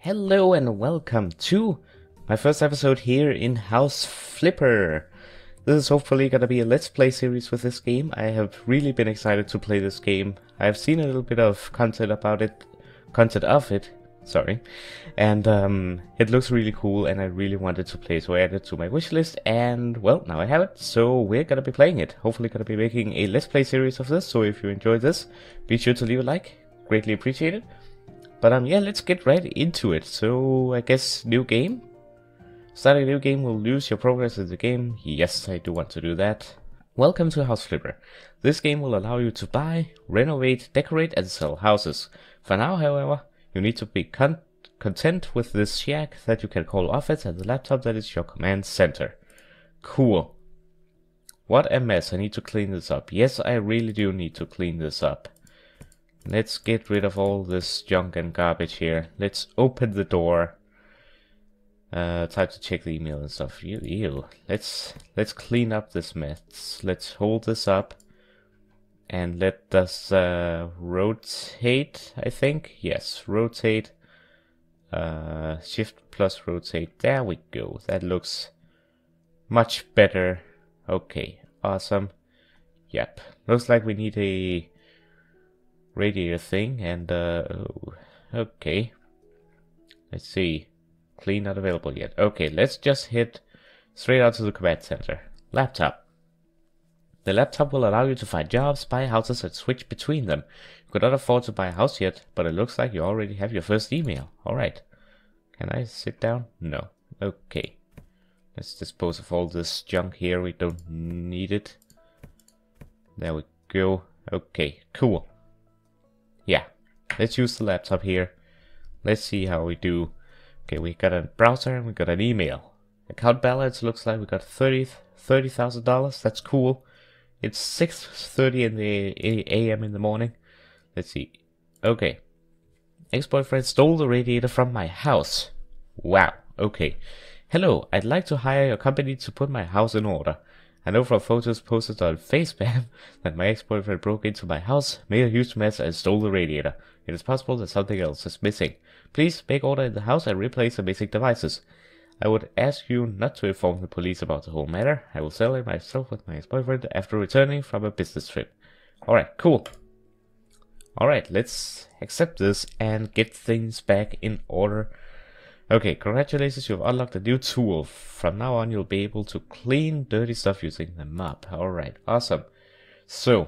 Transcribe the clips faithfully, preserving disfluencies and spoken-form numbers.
Hello and welcome to my first episode here in House Flipper. This is hopefully gonna be a let's play series with this game. I have really been excited to play this game. I've seen a little bit of content about it, content of it, sorry, and um, it looks really cool and I really wanted to play, so I added it to my wishlist and well, now I have it, so we're gonna be playing it. Hopefully gonna be making a let's play series of this, so if you enjoyed this, be sure to leave a like, greatly appreciated. But um, yeah, let's get right into it. So I guess new game. Starting a new game will lose your progress in the game. Yes, I do want to do that. Welcome to House Flipper. This game will allow you to buy, renovate, decorate, and sell houses. For now, however, you need to be con content with this shack that you can call office and the laptop that is your command center. Cool. What a mess. I need to clean this up. Yes, I really do need to clean this up. Let's get rid of all this junk and garbage here. Let's open the door. Uh, time to check the email and stuff. Ew, ew. Let's let's clean up this mess. Let's hold this up and let us uh, rotate. I think yes, rotate. Uh, shift plus rotate. There we go. That looks much better. Okay, awesome. Yep, looks like we need a radiator thing and uh oh, okay, let's see, clean not available yet. Okay, let's just hit straight out to the command center. Laptop. The laptop will allow you to find jobs, buy houses, and switch between them. You could not afford to buy a house yet, but it looks like you already have your first email. Alright, can I sit down? No. Okay, let's dispose of all this junk here. We don't need it. There we go. Okay, cool. Yeah, let's use the laptop here. Let's see how we do. Okay, we got a browser and we got an email. Account balance looks like we got thirty thousand dollars. That's cool. It's six thirty in the a m in the morning. Let's see. Okay. Ex-boyfriend stole the radiator from my house. Wow. Okay. Hello, I'd like to hire your company to put my house in order. I know from photos posted on Facebook that my ex-boyfriend broke into my house, made a huge mess, and stole the radiator. It is possible that something else is missing. Please make order in the house and replace the missing devices. I would ask you not to inform the police about the whole matter. I will settle it myself with my ex-boyfriend after returning from a business trip. Alright, cool. Alright, let's accept this and get things back in order. Okay, congratulations, you've unlocked a new tool. From now on, you'll be able to clean dirty stuff using the mop. Alright, awesome. So,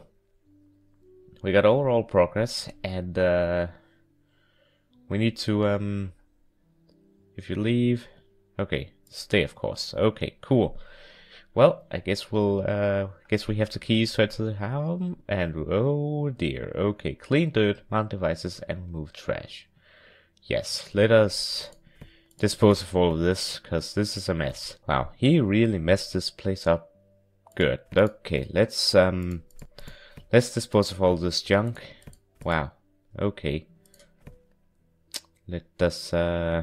we got overall progress, and uh, we need to, um, if you leave, okay, stay of course. Okay, cool. Well, I guess we'll, uh, guess we have the keys to enter the home, and oh dear. Okay, clean dirt, mount devices, and remove trash. Yes, let us dispose of all of this, because this is a mess. Wow, he really messed this place up good. Okay, let's um let's dispose of all this junk. Wow, okay. Let us uh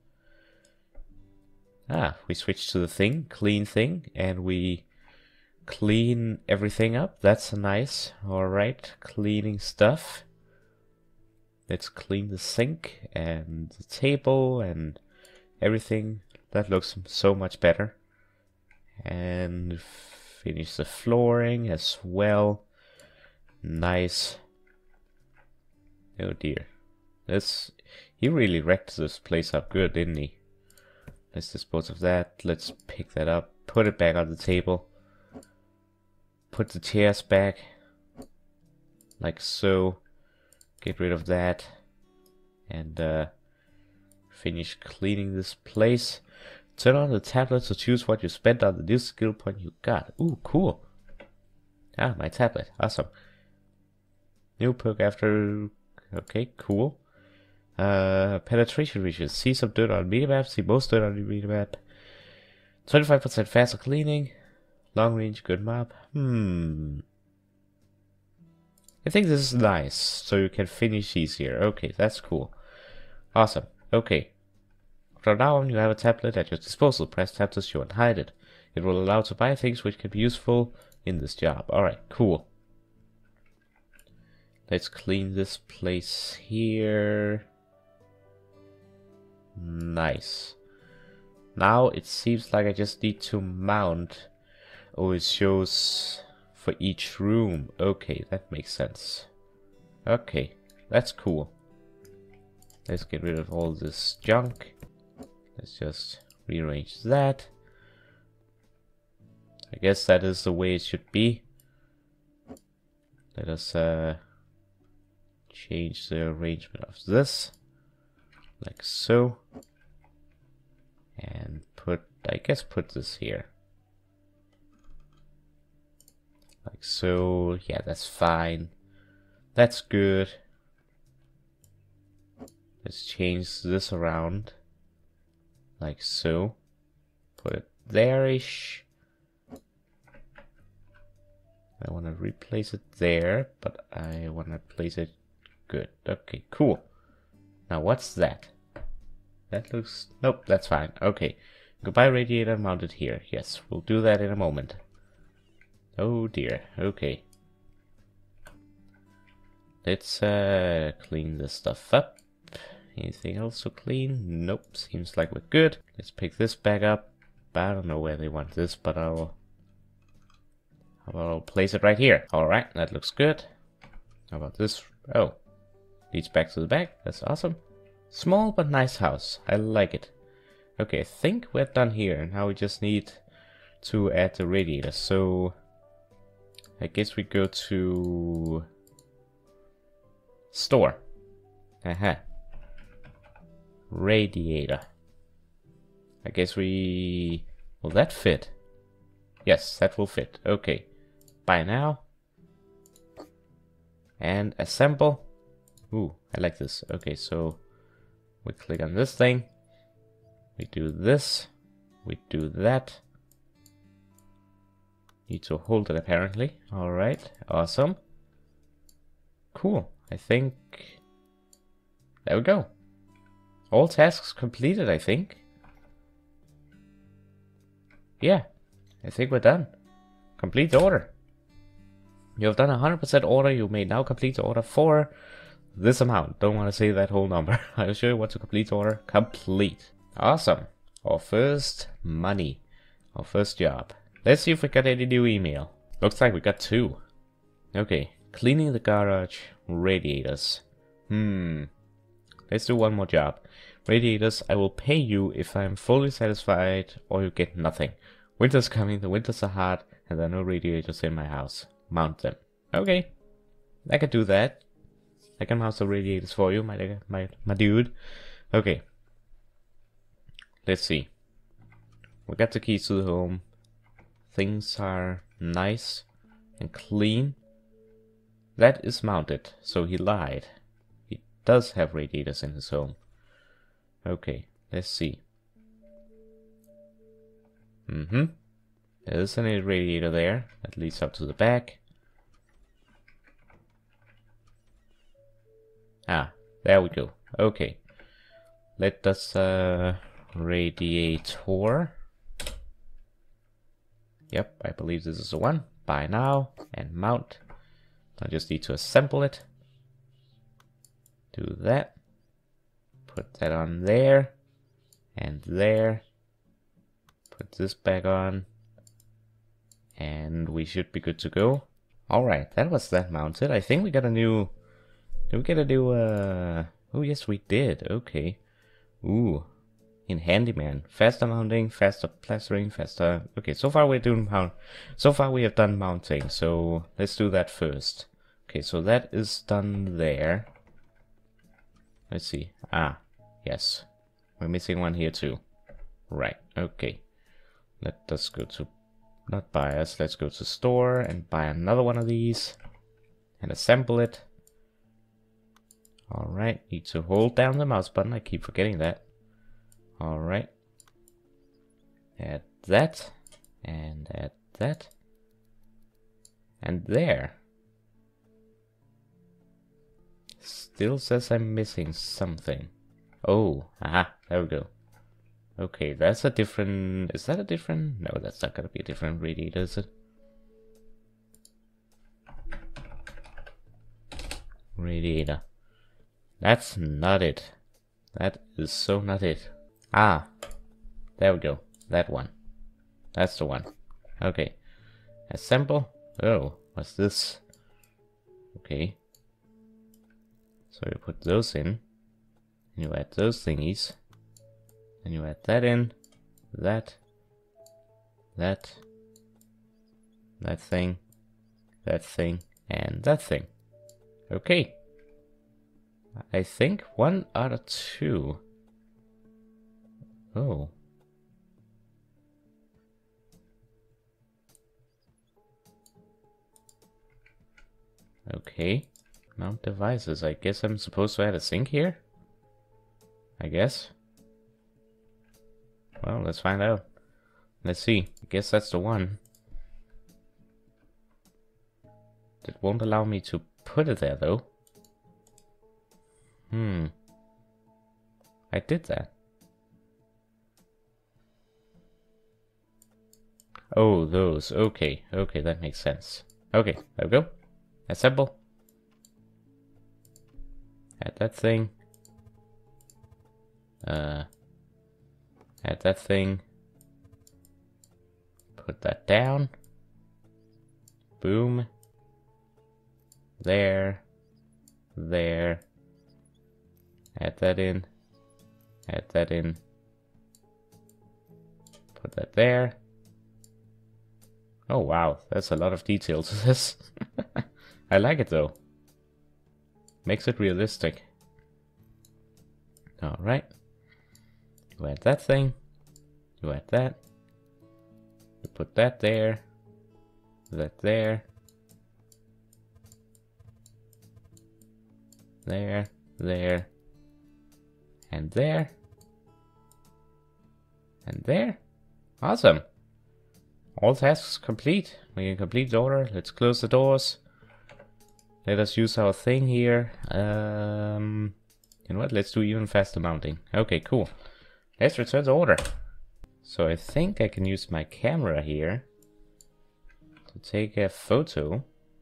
ah we switch to the thing, clean thing, and we clean everything up. That's nice. Alright, cleaning stuff. Let's clean the sink and the table and everything. That looks so much better. And finish the flooring as well. Nice. Oh dear. This, he really wrecked this place up good, didn't he? Let's dispose of that. Let's pick that up. Put it back on the table. Put the chairs back. Like so. Get rid of that. And uh finish cleaning this place. Turn on the tablet to choose what you spent on the new skill point you got. Ooh, cool. Ah, my tablet. Awesome. New perk after... Okay, cool. Uh, penetration regions. See some dirt on minimap. See most dirt on the minimap. twenty-five percent faster cleaning. Long range, good map. Hmm. I think this is nice. So you can finish easier. Okay, that's cool. Awesome. Okay. From now on, you have a tablet at your disposal. Press tab to show and hide it. It will allow you to buy things which can be useful in this job. Alright, cool. Let's clean this place here. Nice. Now it seems like I just need to mount. Oh, it shows for each room. Okay, that makes sense. Okay, that's cool. Let's get rid of all this junk. Let's just rearrange that. I guess that is the way it should be. Let us uh, change the arrangement of this. Like so. And put, I guess put this here. Like so. Yeah, that's fine. That's good. Let's change this around. Like so. Put it there-ish. I want to replace it there, but I want to place it good. Okay, cool. Now what's that? That looks... Nope, that's fine. Okay. Goodbye radiator mounted here. Yes, we'll do that in a moment. Oh dear. Okay. Let's uh, clean this stuff up. Anything else to clean? Nope, seems like we're good. Let's pick this back up. I don't know where they want this, but I'll... How about I'll place it right here. Alright, that looks good. How about this? Oh, leads back to the back. That's awesome. Small but nice house. I like it. Okay, I think we're done here. Now we just need to add the radiator. So I guess we go to store. Aha. Radiator. I guess we... Will that fit? Yes, that will fit. Okay. Buy now. And assemble. Ooh, I like this. Okay, so we click on this thing. We do this. We do that. Need to hold it apparently. Alright, awesome. Cool. I think... There we go. All tasks completed, I think. Yeah, I think we're done. Complete the order. You have done a one hundred percent order. You may now complete the order for this amount. Don't want to say that whole number. I'll show you what to complete the order. Complete. Awesome. Our first money. Our first job. Let's see if we got any new email. Looks like we got two. Okay. Cleaning the garage. Radiators. Hmm. Let's do one more job. Radiators, I will pay you if I am fully satisfied or you get nothing. Winter's coming, the winters are hard, and there are no radiators in my house. Mount them. Okay. I can do that. I can mount the radiators for you, my, my, my dude. Okay. Let's see. We got the keys to the home. Things are nice and clean. That is mounted, so he lied. He does have radiators in his home. Okay, let's see. Mm-hmm. There isn't a radiator there. That leads up to the back. Ah, there we go. Okay. Let us uh radiator. Yep, I believe this is the one. Buy now and mount. I just need to assemble it. Do that. Put that on there. And there. Put this back on. And we should be good to go. Alright, that was that mounted. I think we got a new... Did we get a new... Uh... Oh yes, we did. Okay. Ooh. In handyman. Faster mounting, faster plastering, faster... Okay, so far we're doing mount... So far we have done mounting, so let's do that first. Okay, so that is done there. Let's see. Ah, yes. We're missing one here too. Right, okay. Let us go to... Not buyers, let's go to store and buy another one of these. And assemble it. Alright, need to hold down the mouse button, I keep forgetting that. Alright. Add that. And add that. And there. Still says I'm missing something. Oh, aha, there we go. Okay, that's a different... Is that a different... No, that's not gonna be a different radiator, is it? Radiator. That's not it. That is so not it. Ah, there we go. That one. That's the one. Okay. Assemble. Oh, what's this? Okay. So you put those in. And you add those thingies. And you add that in. That. That. That thing. That thing. And that thing. Okay. I think one out of two. Oh. Okay. Mount devices. I guess I'm supposed to add a sink here? I guess. Well, let's find out. Let's see. I guess that's the one. It won't allow me to put it there though. Hmm. I did that. Oh, those. Okay. Okay, that makes sense. Okay, there we go. Assemble. Add that thing. Uh, add that thing. Put that down. Boom. There. There. Add that in. Add that in. Put that there. Oh wow, that's a lot of detail to this. I like it though. Makes it realistic. Alright. You add that thing. You add that. You put that there. That there. There. There. And there. And there. Awesome. All tasks complete. We can complete the order. Let's close the doors. Let us use our thing here. Um, you know what? Let's do even faster mounting. Okay, cool. Let's return the order. So I think I can use my camera here to take a photo.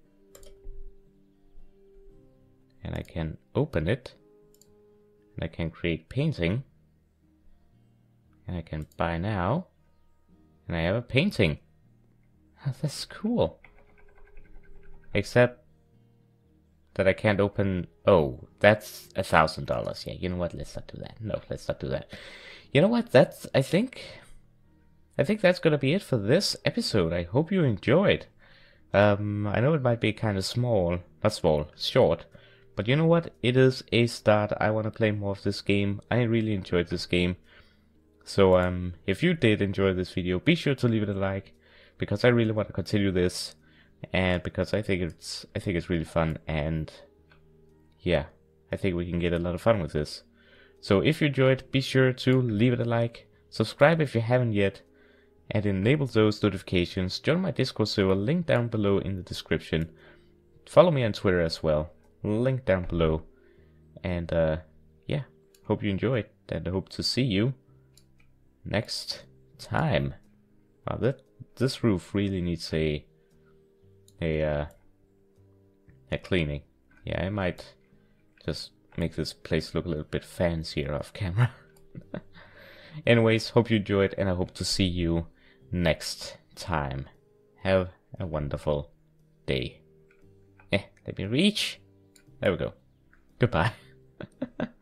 And I can open it. And I can create painting. And I can buy now. And I have a painting. That's cool. Except that I can't open... Oh, that's a thousand dollars. Yeah, you know what? Let's not do that. No, let's not do that. You know what? That's... I think... I think that's gonna be it for this episode. I hope you enjoyed. Um, I know it might be kind of small. Not small, short. But you know what? It is a start. I want to play more of this game. I really enjoyed this game. So, um, if you did enjoy this video, be sure to leave it a like. Because I really want to continue this. And because I think it's I think it's really fun, and yeah, I think we can get a lot of fun with this. So if you enjoyed, be sure to leave it a like, subscribe if you haven't yet, and enable those notifications. Join my Discord server, link down below in the description. Follow me on Twitter as well, link down below. And uh, yeah, hope you enjoyed, and I hope to see you next time. Wow, that this roof really needs a a uh, a cleaning. Yeah, I might just make this place look a little bit fancier off camera. Anyways, hope you enjoyed, and I hope to see you next time. Have a wonderful day. Eh, let me reach. There we go. Goodbye.